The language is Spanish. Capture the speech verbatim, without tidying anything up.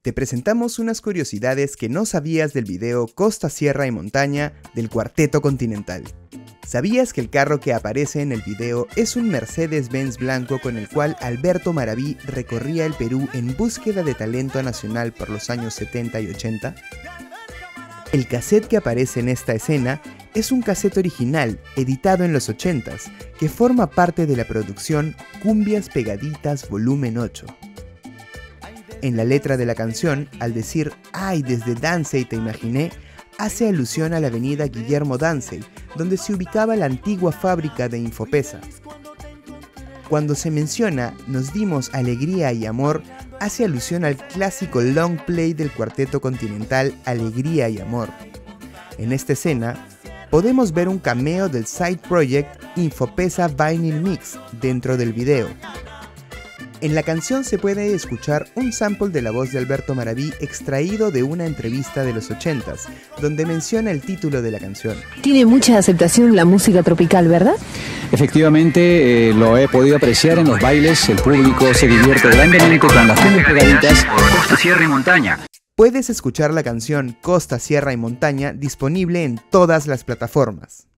te presentamos unas curiosidades que no sabías del video Costa, Sierra y Montaña del Cuarteto Continental. ¿Sabías que el carro que aparece en el video es un Mercedes-Benz blanco con el cual Alberto Maraví recorría el Perú en búsqueda de talento nacional por los años setenta y ochenta? El cassette que aparece en esta escena es un cassette original, editado en los ochentas, que forma parte de la producción Cumbias Pegaditas volumen ocho. En la letra de la canción, al decir "Ay, desde Dansey te imaginé", hace alusión a la avenida Guillermo Dansey, donde se ubicaba la antigua fábrica de Infopesa. Cuando se menciona "Nos dimos alegría y amor", hace alusión al clásico long play del Cuarteto Continental Alegría y Amor. En esta escena, podemos ver un cameo del side project Infopesa Vinyl Mix dentro del video. En la canción se puede escuchar un sample de la voz de Alberto Maraví extraído de una entrevista de los ochentas, donde menciona el título de la canción. Tiene mucha aceptación la música tropical, ¿verdad? Efectivamente, eh, lo he podido apreciar en los bailes, el público se divierte grandemente con las cumbias pegaditas Costa, Sierra y Montaña. Puedes escuchar la canción Costa, Sierra y Montaña disponible en todas las plataformas.